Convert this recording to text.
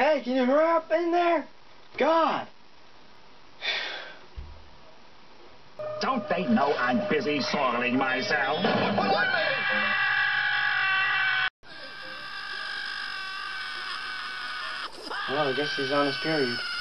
Hey, can you hurry up in there? God. Don't they know I'm busy soiling myself? Well, I guess he's on his period.